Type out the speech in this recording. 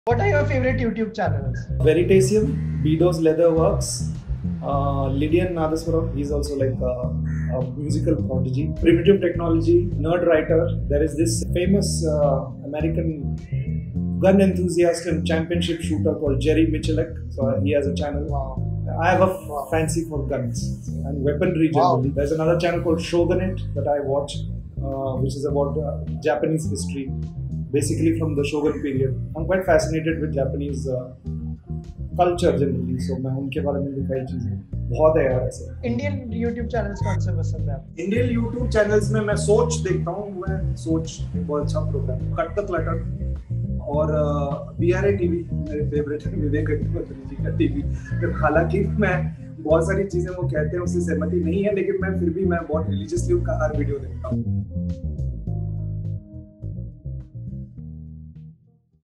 What are your favorite YouTube channels? Veritasium, Bedo's Leatherworks, Lydian Nadaswaram, he's also like a musical prodigy. Primitive Technology, Nerd Writer. There is this famous American gun enthusiast and championship shooter called Jerry Michalek. So he has a channel. Wow. I have a fancy for guns and weaponry generally. Wow. There's another channel called Shogunate that I watch, which is about Japanese history, basically from the Shogun period. I'm quite fascinated with Japanese culture generally, so मैं उनके बारे में भी कई चीजें बहुत है यार ऐसे. Indian YouTube channels कौन से पसंद है आपको? इंडियन यूट्यूब चैनल्स में मैं सोच देखता हूँ. मैं सोच एक बहुत अच्छा प्रोग्राम, कट द क्लटर, और BRA टीवी मेरे फेवरेट है, विवेक अग्निहोत्री जी का टीवी. हालांकि मैं बहुत सारी चीजें वो कहते हैं उससे सहमति नहीं है, लेकिन मैं फिर भी मैं बहुत रिलीजियसली उनका हर वीडियो देखता हूँ.